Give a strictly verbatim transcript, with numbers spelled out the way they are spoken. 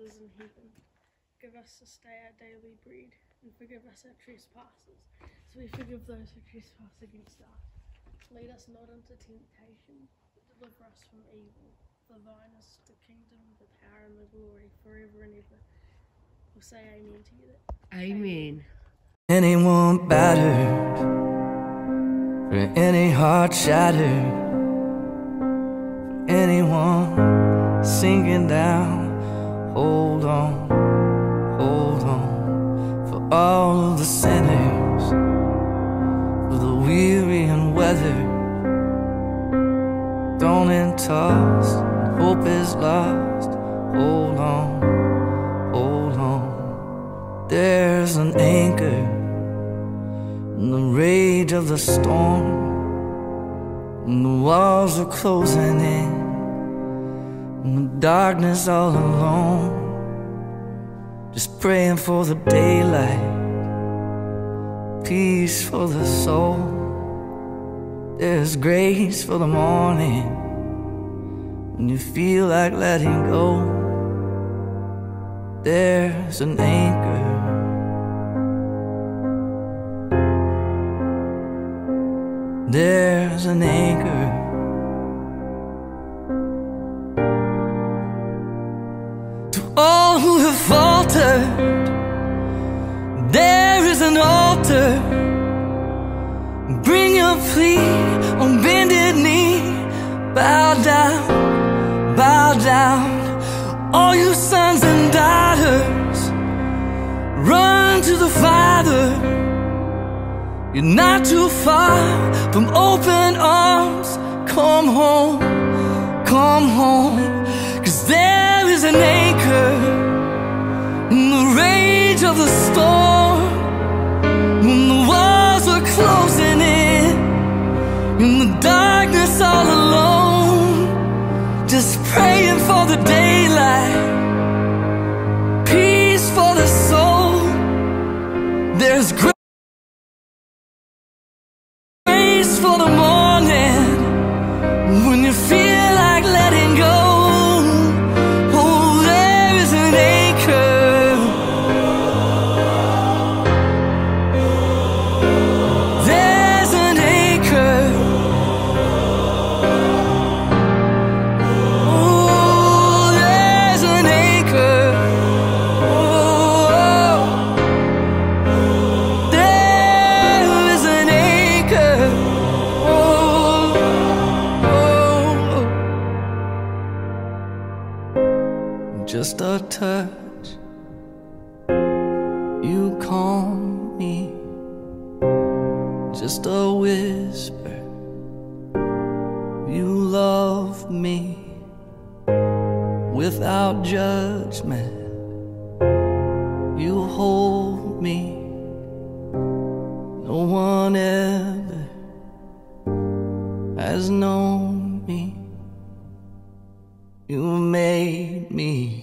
Fathers in heaven, give us this day our daily bread, and forgive us our trespasses, so we forgive those who trespass against us. Lead us not into temptation, but deliver us from evil. For thine is the kingdom, the power, and the glory, forever and ever. We'll say amen to you. Amen. Anyone battered, for any heart shattered, for anyone sinking down, hold on, hold on. For all of the sinners, for the weary and weathered, thrown and tossed, hope is lost, hold on, hold on. There's an anchor in the rage of the storm, and the walls are closing in, and the darkness all alone. Just praying for the daylight, peace for the soul. There's grace for the morning, when you feel like letting go. There's an anchor. There's an anchor. To all who have faltered, there is an altar. Bring your plea on bended knee. Bow down, bow down. All you sons and daughters, run to the Father. You're not too far from open arms. Come home, come home. Cause there is an anchor in the rage of the storm, when the walls are closing in, in the darkness all alone. Just praying for the daylight, peace for the soul. There's grace for the morning, when you feel like letting go. Oh, there is an anchor. There's an anchor. Oh, there's an anchor. Oh, there is an anchor. Just a touch, you calm me. Just a whisper, you love me. Without judgment, you hold me. No one ever has known me. You made me.